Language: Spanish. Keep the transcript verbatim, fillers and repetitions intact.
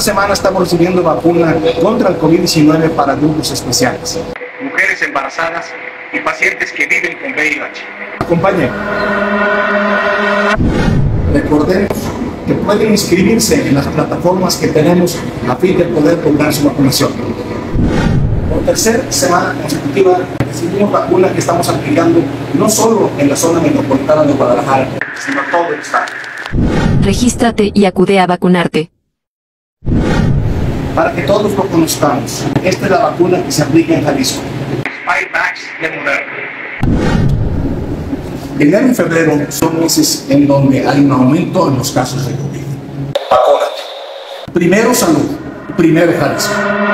semana estamos recibiendo vacuna contra el COVID diecinueve para grupos especiales. Mujeres embarazadas y pacientes que viven con V I H. Acompañen. Recordemos que pueden inscribirse en las plataformas que tenemos a fin de poder lograr su vacunación. Por tercera semana consecutiva recibimos vacuna que estamos aplicando no solo en la zona metropolitana de Guadalajara, sino en todo el estado. Regístrate y acude a vacunarte. Para que todos lo conozcamos, esta es la vacuna que se aplica en Jalisco. Spikevax de Moderna. Enero y febrero son meses en donde hay un aumento en los casos de COVID. Vacúnate. Primero salud, primero Jalisco.